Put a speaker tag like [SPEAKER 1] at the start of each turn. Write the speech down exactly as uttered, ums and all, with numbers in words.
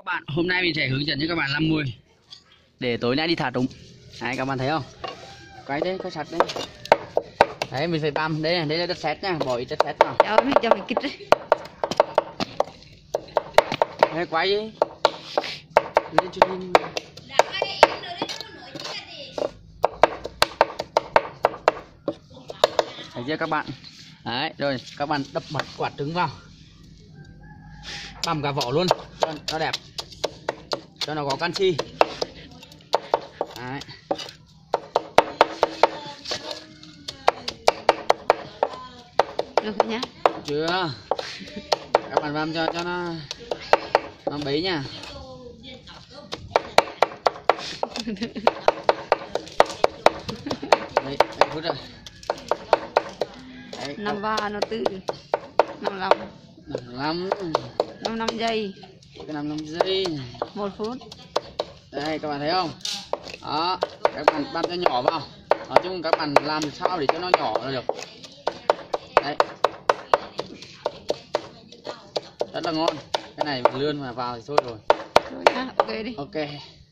[SPEAKER 1] bạn, hôm nay mình sẽ hướng dẫn cho các bạn làm mùi để tối nay đi thả trúng. Đấy, các bạn thấy không? Cái đấy, cái sạch đấy. Đấy, mình phải băm. Đây này, đây là đất sét nha, bỏ ít đất sét vào.
[SPEAKER 2] Cho mình cho mình kịp đi.
[SPEAKER 1] Đây, quay đi. Lên cho lên. Thấy chưa các bạn? Đấy, rồi các bạn đập mặt quả trứng vào. Băm cả vỏ luôn cho nó đẹp, cho nó có canxi. Đấy.
[SPEAKER 2] Được nhá.
[SPEAKER 1] Chưa. Các bạn băm cho cho nó nó bấy nha. Đấy, đấy phút rồi. Đấy,
[SPEAKER 2] Năm ba nó tự năm năm
[SPEAKER 1] năm
[SPEAKER 2] năm năm giây,
[SPEAKER 1] cái năm năm giây,
[SPEAKER 2] một phút.
[SPEAKER 1] đây các bạn thấy không? Đó, các bạn băm cho nhỏ vào. Nói chung các bạn làm sao để cho nó nhỏ là được. Đấy, rất là ngon. Cái này lươn mà vào thì thôi rồi.
[SPEAKER 2] Rồi nhá, ok đi.
[SPEAKER 1] Ok.